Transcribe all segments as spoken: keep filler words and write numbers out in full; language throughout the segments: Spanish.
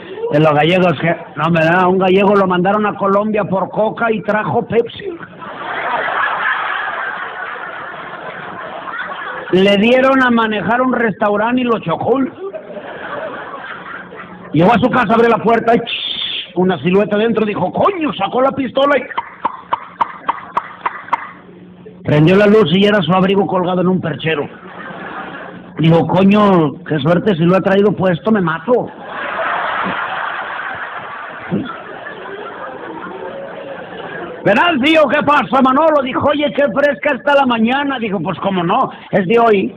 De los gallegos que... No, me da, un gallego lo mandaron a Colombia por coca y trajo Pepsi. Le dieron a manejar un restaurante y lo chocó. Llegó a su casa, abrió la puerta y... Ch, una silueta dentro, dijo, coño, sacó la pistola y... Prendió la luz y era su abrigo colgado en un perchero. Dijo, coño, qué suerte, si lo ha traído puesto me mato. Venancio, ¿qué pasa, Manolo? Dijo, oye, qué fresca está la mañana. Dijo, pues cómo no, es de hoy.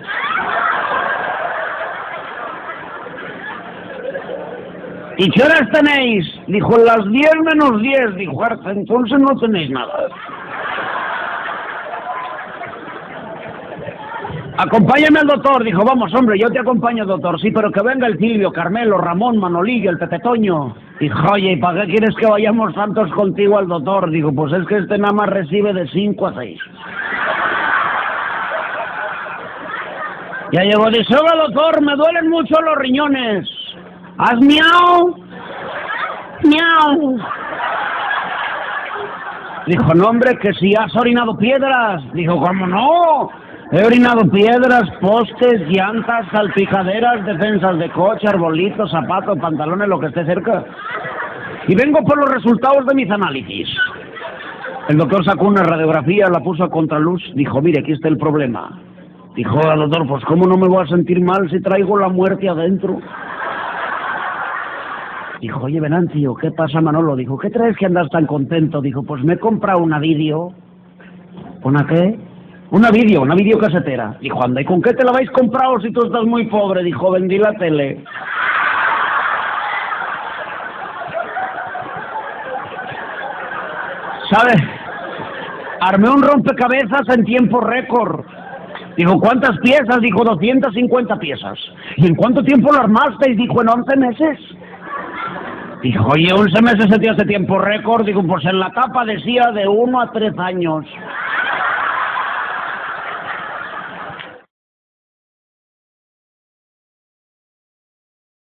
¿Y qué horas tenéis? Dijo, las diez menos diez. Dijo, entonces no tenéis nada. Acompáñame al doctor. Dijo, vamos, hombre, yo te acompaño, doctor. Sí, pero que venga el Silvio, Carmelo, Ramón, Manolillo, el Pepe Toño. Dijo, oye, ¿y para qué quieres que vayamos tantos contigo al doctor? Dijo, pues es que este nada más recibe de cinco a seis. Ya llegó, dice, oiga, doctor, me duelen mucho los riñones. ¿Has miau? Miau. Dijo, no, hombre, que si has orinado piedras. Dijo, ¿cómo no? He orinado piedras, postes, llantas, salpicaderas, defensas de coche, arbolitos, zapatos, pantalones, lo que esté cerca. Y vengo por los resultados de mis análisis. El doctor sacó una radiografía, la puso a contraluz. Dijo, mire, aquí está el problema. Dijo, doctor, pues ¿cómo no me voy a sentir mal si traigo la muerte adentro? Dijo, oye, Venancio, ¿qué pasa, Manolo? Dijo, ¿qué traes que andas tan contento? Dijo, pues me he comprado una vídeo. ¿Una qué? Una vídeo, una videocasetera. Dijo, anda, ¿y con qué te la habéis comprado si tú estás muy pobre? Dijo, vendí la tele. ¿Sabes? Armé un rompecabezas en tiempo récord. Dijo, ¿cuántas piezas? Dijo, doscientas cincuenta piezas. ¿Y en cuánto tiempo lo armasteis? Dijo, en once meses. Dijo, oye, once meses se te hace tiempo récord. Dijo, pues en la tapa decía de uno a tres años.